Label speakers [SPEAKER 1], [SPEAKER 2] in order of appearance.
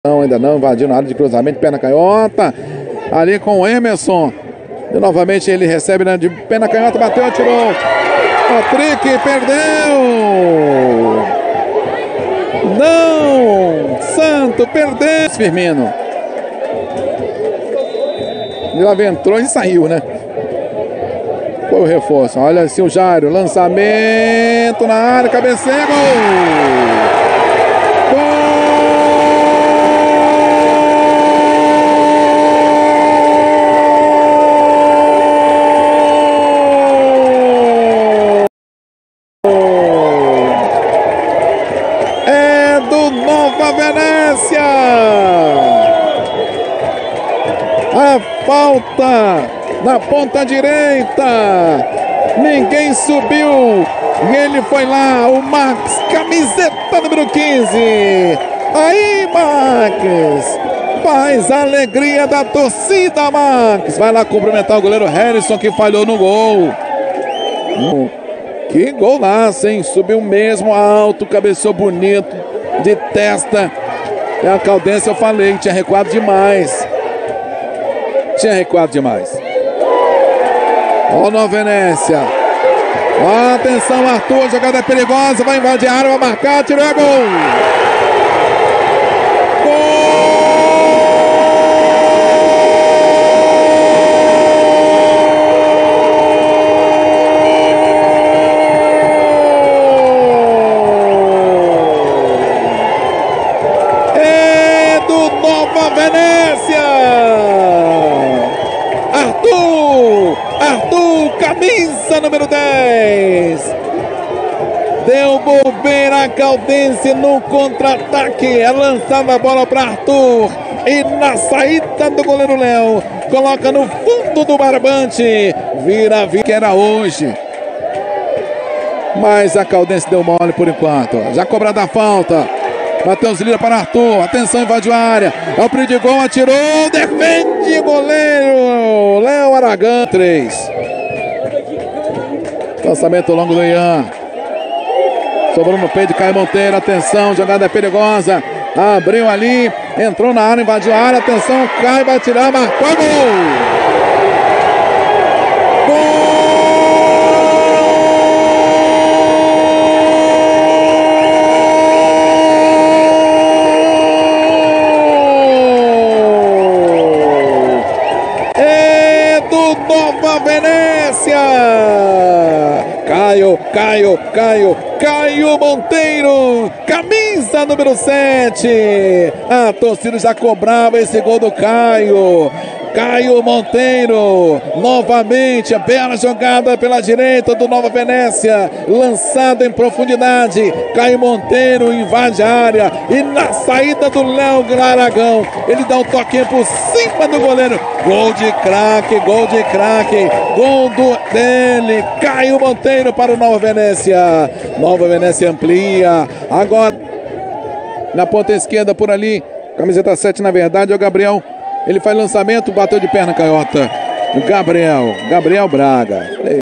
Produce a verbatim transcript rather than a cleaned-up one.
[SPEAKER 1] Não, ainda não, invadiu na área de cruzamento, perna canhota, ali com o Emerson, e novamente ele recebe né, de perna canhota, bateu, atirou, Patrick perdeu, não, Santo perdeu, Firmino, ele entrou e saiu, né, foi o reforço, olha assim o Jairo, lançamento na área, cabeceio, gol! Nova Venécia, a falta na ponta direita, ninguém subiu e ele foi lá, o Max, camiseta número quinze, aí Max, faz a alegria da torcida, Max, vai lá cumprimentar o goleiro Harrison que falhou no gol. Que golaço, hein, subiu mesmo alto, cabeceou bonito, de testa. E a Caldense eu falei, tinha recuado demais. Tinha recuado demais. Ó, Nova Venécia. Ó, atenção, Arthur, a jogada é perigosa, vai invadir a área, vai marcar, tirou a gol. Venécia! Arthur! Arthur, camisa número dez! Deu bobeira a Caldense no contra-ataque. É lançada a bola para Arthur. E na saída do goleiro Léo, coloca no fundo do barbante. Vira, vira, que era hoje. Mas a Caldense deu mole por enquanto. Já cobrada a falta. Matheus Lira para Arthur, atenção, invadiu a área, é o perigo de gol, atirou, defende o goleiro, Léo Aragão, três. Lançamento longo do Ian, sobrou no peito de Caio Monteiro, atenção, jogada é perigosa, abriu ali, entrou na área, invadiu a área, atenção, Caio vai tirar, marcou gol. Nova Venécia! Caio, Caio, Caio, Caio Monteiro, camisa número sete. A torcida já cobrava esse gol do Caio. Caio Monteiro, novamente, a bela jogada pela direita do Nova Venécia, lançada em profundidade, Caio Monteiro invade a área, e na saída do Léo Aragão, ele dá um toquinho por cima do goleiro, gol de craque, gol de craque, gol do, dele, Caio Monteiro para o Nova Venécia, Nova Venécia amplia, agora, na ponta esquerda por ali, camiseta sete na verdade é o Gabriel. Ele faz lançamento, bateu de perna canhota. Gabriel, Gabriel Braga.